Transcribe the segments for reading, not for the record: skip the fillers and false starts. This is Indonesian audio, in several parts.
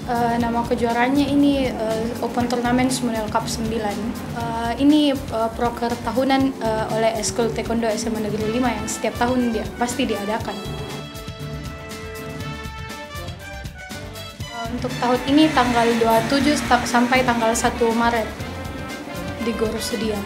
Nama kejuaraannya ini Open Tournament Semunel Cup 9. Ini proker tahunan oleh Eskul Taekwondo SMA Negeri 5 yang setiap tahun pasti diadakan. Untuk tahun ini tanggal 27 sampai tanggal 1 Maret di Gor Sediam.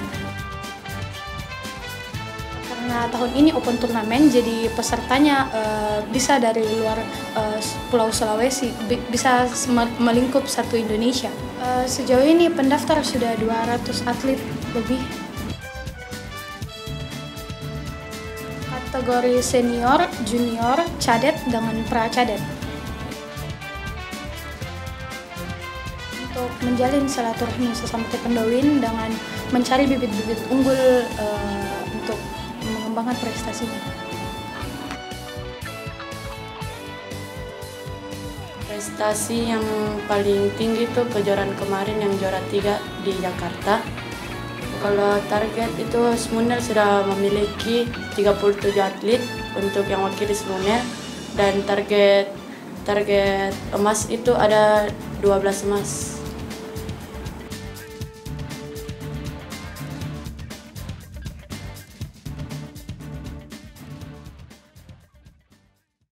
Karena tahun ini open turnamen, jadi pesertanya bisa dari luar Pulau Sulawesi, bisa melingkup satu Indonesia. Sejauh ini pendaftar sudah 200 atlet lebih. Kategori senior, junior, cadet dengan pra-cadet. Untuk menjalin silaturahmi sesama taekwondoin dengan mencari bibit-bibit unggul untuk mengembangkan prestasinya. Prestasi yang paling tinggi itu kejuaraan kemarin yang juara 3 di Jakarta. Kalau target itu Semunel sudah memiliki 37 atlet untuk yang wakili Semunel, dan target emas itu ada 12 emas.